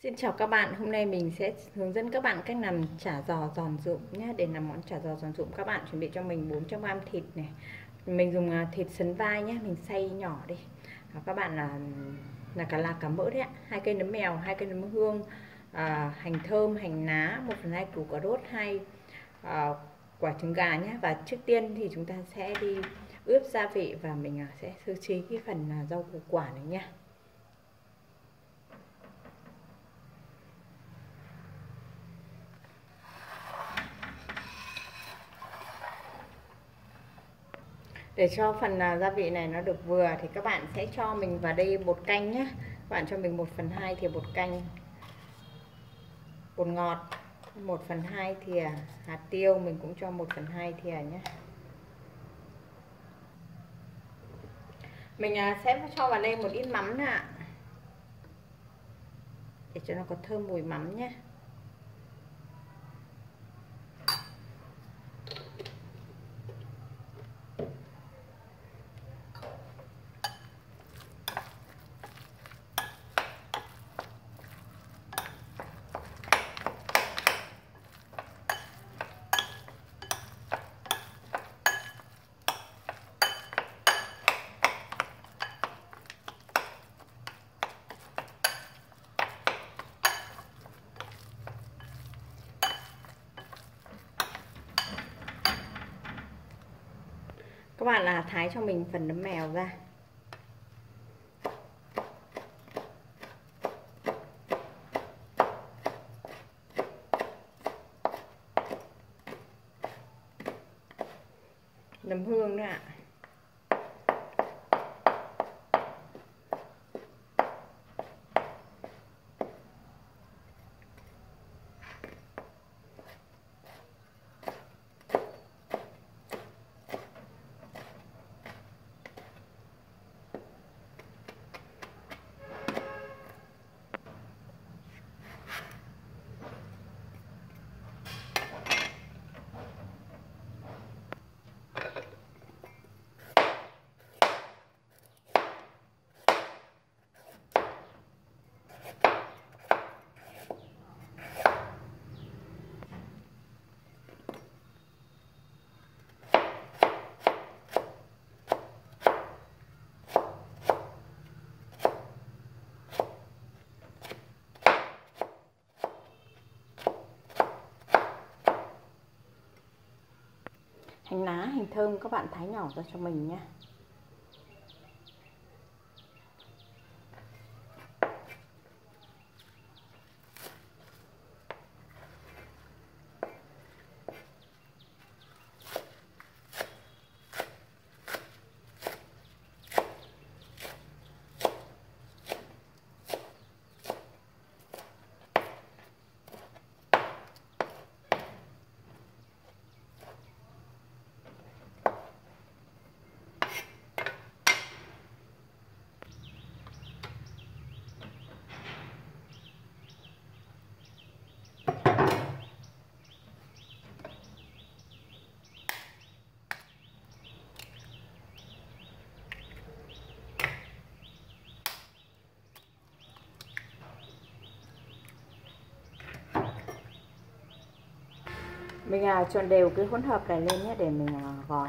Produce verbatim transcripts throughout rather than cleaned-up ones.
Xin chào các bạn, hôm nay mình sẽ hướng dẫn các bạn cách làm chả giò giòn rụm nhé. Để làm món chả giò giòn rụm, các bạn chuẩn bị cho mình bốn trăm gam thịt này. Mình dùng thịt sấn vai nhé, mình xay nhỏ đi. Và các bạn là là cả lạc cả mỡ đấy ạ. Hai cây nấm mèo, hai cây nấm hương, à, hành thơm, hành lá, một phần hai củ cà rốt, hai à, quả trứng gà nhé. Và trước tiên thì chúng ta sẽ đi ướp gia vị và mình sẽ sơ chế cái phần rau củ quả này nhé. Để cho phần gia vị này nó được vừa thì các bạn sẽ cho mình vào đây bột canh nhé. Các bạn cho mình một phần hai thìa bột canh, bột ngọt, một phần hai thìa hạt tiêu, mình cũng cho một phần hai thìa nhé. Mình sẽ cho vào đây một ít mắm nè, để cho nó có thơm mùi mắm nhé. Các bạn là thái cho mình phần nấm mèo ra. Nấm hương nữa ạ. Hành lá, hành thơm các bạn thái nhỏ ra cho mình nhé. Mình à, trộn đều cái hỗn hợp này lên nhé để mình à, gói.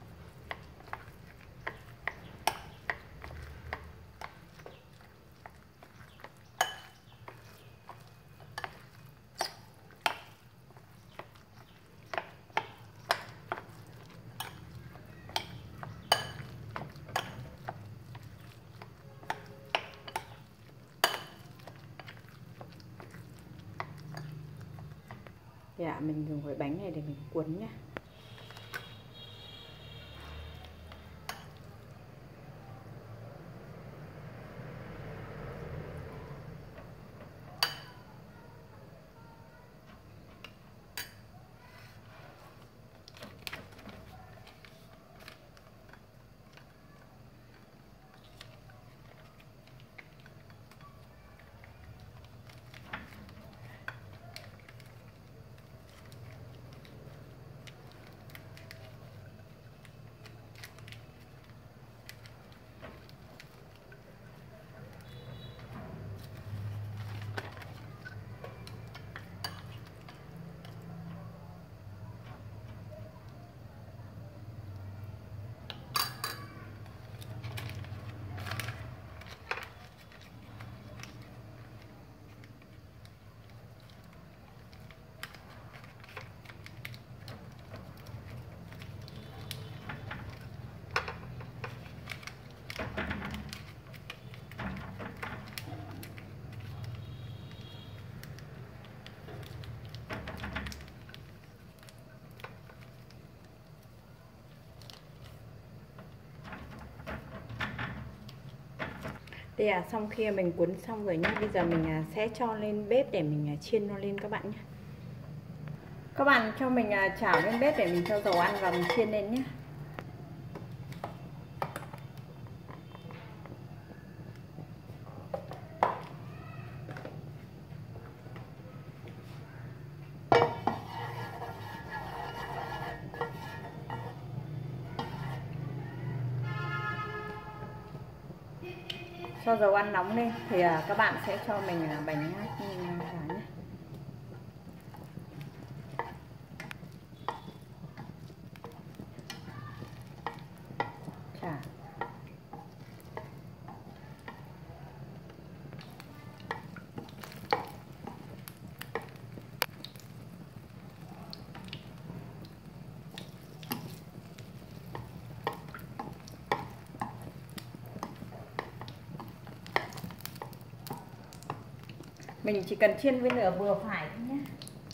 Dạ, mình dùng cái bánh này để mình cuốn nhé. Đây là xong khi mình cuốn xong rồi nhá. Bây giờ mình sẽ cho lên bếp để mình chiên nó lên các bạn nhé. Các bạn cho mình chảo lên bếp để mình cho dầu ăn và mình chiên lên nhé. Cho dầu ăn nóng lên thì các bạn sẽ cho mình bánh vào nhé. Chả. Mình chỉ cần chiên với lửa vừa phải thôi nhé.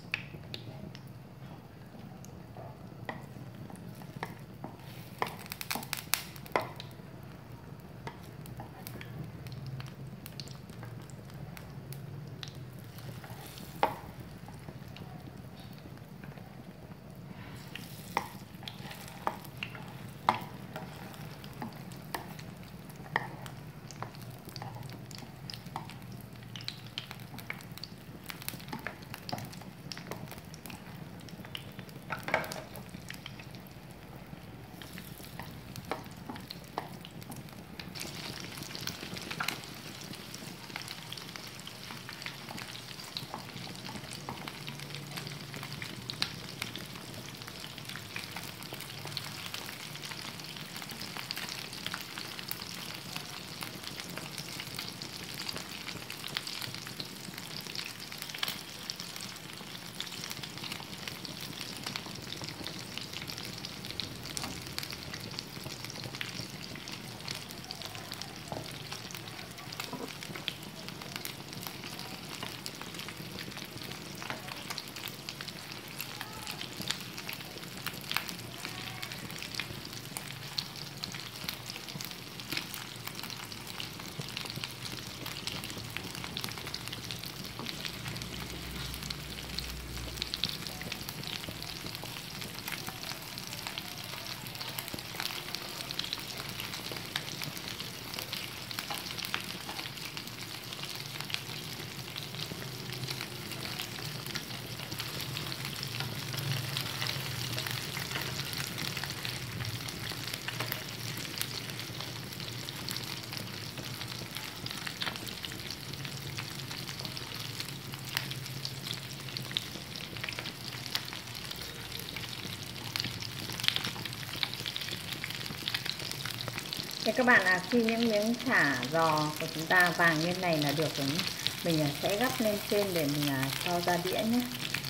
Thế các bạn là khi những miếng chả giò của chúng ta vàng như này là được rồi. Mình sẽ gắp lên trên để mình cho ra đĩa nhé.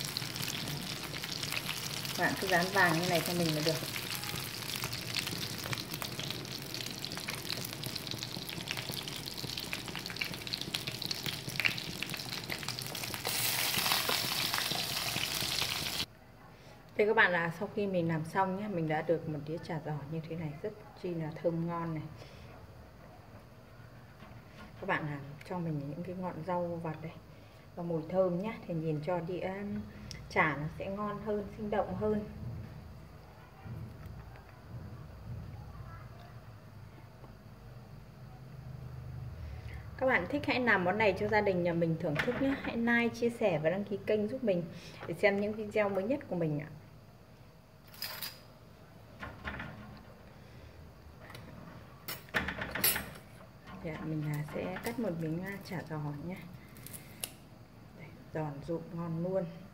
Các bạn cứ dán vàng như này cho mình là được. Thế các bạn là sau khi mình làm xong nhé, mình đã được một đĩa chả giò như thế này, rất chi là thơm ngon này. Các bạn làm cho mình những cái ngọn rau vặt đây và mùi thơm nhé, thì nhìn cho đĩa chả nó sẽ ngon hơn, sinh động hơn. Các bạn thích hãy làm món này cho gia đình nhà mình thưởng thức nhé. Hãy like, chia sẻ và đăng ký kênh giúp mình để xem những video mới nhất của mình ạ. Dạ, mình sẽ cắt một miếng chả giò nhé. Giòn rụm ngon luôn.